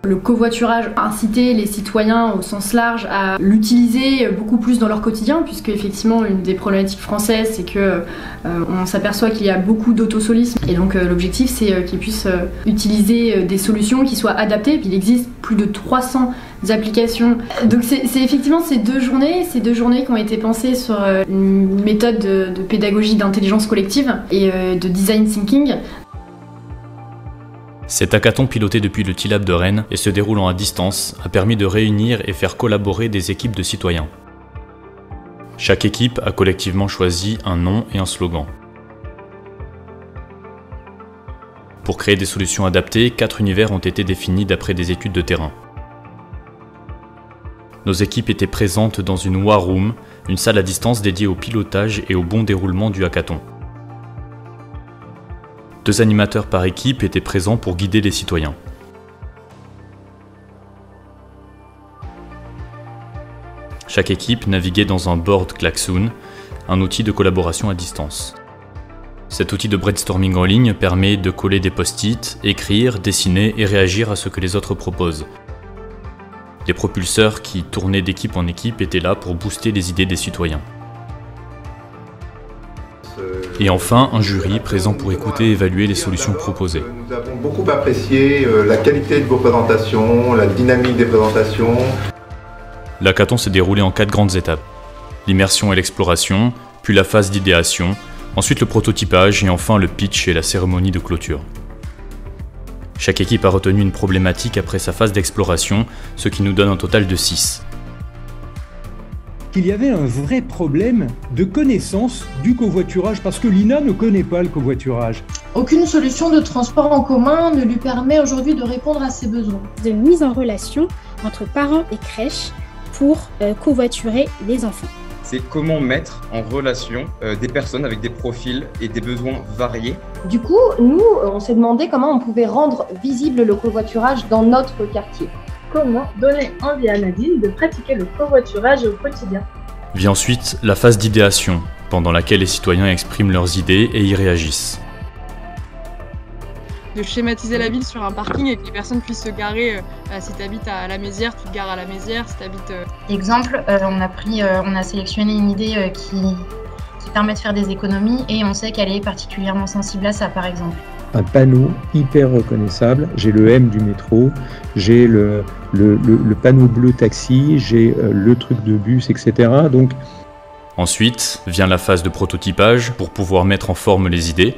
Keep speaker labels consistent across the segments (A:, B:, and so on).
A: Le covoiturage a incité les citoyens au sens large à l'utiliser beaucoup plus dans leur quotidien, puisque effectivement une des problématiques françaises c'est que on s'aperçoit qu'il y a beaucoup d'autosolisme et donc l'objectif c'est qu'ils puissent utiliser des solutions qui soient adaptées. Puis il existe plus de 300 applications. Donc c'est effectivement ces deux journées qui ont été pensées sur une méthode de pédagogie d'intelligence collective et de design thinking.
B: Cet hackathon piloté depuis le TILAB de Rennes et se déroulant à distance a permis de réunir et faire collaborer des équipes de citoyens. Chaque équipe a collectivement choisi un nom et un slogan. Pour créer des solutions adaptées, 4 univers ont été définis d'après des études de terrain. Nos équipes étaient présentes dans une War Room, une salle à distance dédiée au pilotage et au bon déroulement du hackathon. 2 animateurs par équipe étaient présents pour guider les citoyens. Chaque équipe naviguait dans un board Klaxoon, un outil de collaboration à distance. Cet outil de brainstorming en ligne permet de coller des post-it, écrire, dessiner et réagir à ce que les autres proposent. Les propulseurs qui tournaient d'équipe en équipe étaient là pour booster les idées des citoyens. Et enfin, un jury présent pour écouter et évaluer les solutions proposées.
C: Nous avons beaucoup apprécié la qualité de vos présentations, la dynamique des présentations.
B: L'hackathon s'est déroulé en 4 grandes étapes. L'immersion et l'exploration, puis la phase d'idéation, ensuite le prototypage et enfin le pitch et la cérémonie de clôture. Chaque équipe a retenu une problématique après sa phase d'exploration, ce qui nous donne un total de 6.
D: Qu'il y avait un vrai problème de connaissance du covoiturage, parce que l'INA ne connaît pas le covoiturage.
E: Aucune solution de transport en commun ne lui permet aujourd'hui de répondre à ses besoins.
F: De mise en relation entre parents et crèches pour covoiturer les enfants.
G: C'est comment mettre en relation des personnes avec des profils et des besoins variés.
H: Du coup, nous, on s'est demandé comment on pouvait rendre visible le covoiturage dans notre quartier.
I: Comment donner envie à Nadine de pratiquer le covoiturage au quotidien.
B: Vient ensuite la phase d'idéation, pendant laquelle les citoyens expriment leurs idées et y réagissent.
J: De schématiser la ville sur un parking et que les personnes puissent se garer. Si tu habites à la Mézières, tu te gares à la Mézières. Si tu habites...
K: Exemple, on a sélectionné une idée qui permet de faire des économies et on sait qu'elle est particulièrement sensible à ça, par exemple.
L: Un panneau hyper reconnaissable, j'ai le M du métro, j'ai le panneau bleu taxi, j'ai le truc de bus, etc. Donc...
B: Ensuite vient la phase de prototypage pour pouvoir mettre en forme les idées.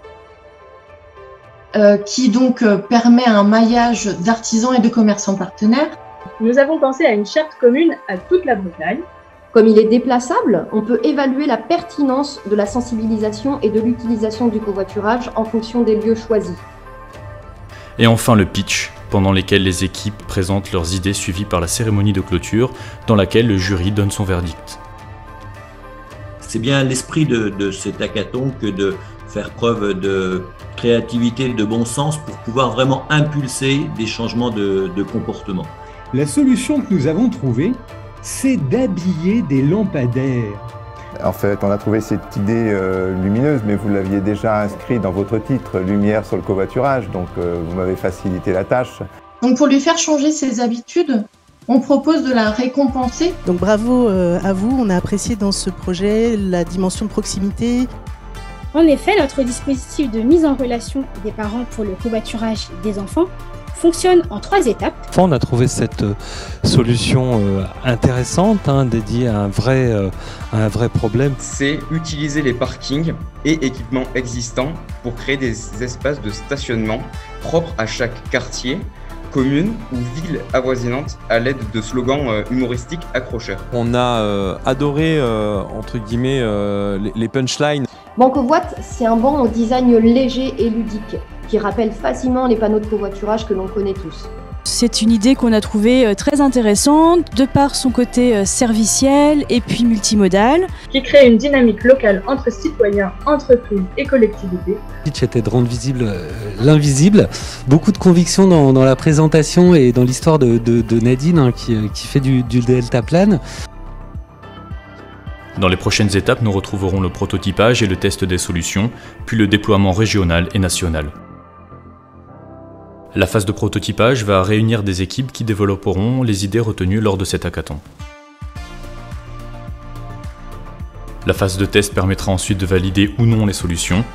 E: Qui donc permet un maillage d'artisans et de commerçants partenaires.
I: Nous avons pensé à une charte commune à toute la Bretagne.
H: Comme il est déplaçable, on peut évaluer la pertinence de la sensibilisation et de l'utilisation du covoiturage en fonction des lieux choisis.
B: Et enfin le pitch, pendant lequel les équipes présentent leurs idées suivies par la cérémonie de clôture, dans laquelle le jury donne son verdict.
M: C'est bien l'esprit de cet hackathon que de faire preuve de créativité, de bon sens pour pouvoir vraiment impulser des changements de comportement.
D: La solution que nous avons trouvée, c'est d'habiller des lampadaires.
C: En fait, on a trouvé cette idée lumineuse, mais vous l'aviez déjà inscrit dans votre titre, Lumière sur le covoiturage, donc vous m'avez facilité la tâche.
E: Donc pour lui faire changer ses habitudes, on propose de la récompenser.
N: Donc bravo à vous, on a apprécié dans ce projet la dimension de proximité.
F: En effet, notre dispositif de mise en relation des parents pour le covoiturage des enfants fonctionne en 3 étapes.
O: On a trouvé cette solution intéressante, dédiée à un vrai problème.
G: C'est utiliser les parkings et équipements existants pour créer des espaces de stationnement propres à chaque quartier, commune ou ville avoisinante à l'aide de slogans humoristiques accrocheurs.
P: On a adoré, entre guillemets, les punchlines.
H: Bancovoit, c'est un banc au design léger et ludique, qui rappelle facilement les panneaux de covoiturage que l'on connaît tous.
Q: C'est une idée qu'on a trouvée très intéressante, de par son côté serviciel et puis multimodal.
I: Qui crée une dynamique locale entre citoyens, entreprises et collectivités.
O: Le pitch était de rendre visible l'invisible. Beaucoup de conviction dans la présentation et dans l'histoire de Nadine qui fait du deltaplane.
B: Dans les prochaines étapes, nous retrouverons le prototypage et le test des solutions, puis le déploiement régional et national. La phase de prototypage va réunir des équipes qui développeront les idées retenues lors de cet hackathon. La phase de test permettra ensuite de valider ou non les solutions.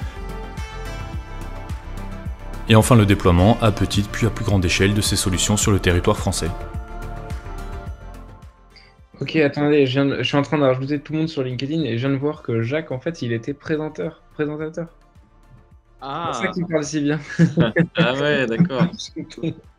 B: Et enfin le déploiement à petite puis à plus grande échelle de ces solutions sur le territoire français.
R: Ok, attendez, je suis en train de rajouter tout le monde sur LinkedIn et je viens de voir que Jacques, en fait, il était présentateur.
S: Ah.
R: C'est pour ça qu'il parle si bien.
S: Ah ouais, d'accord.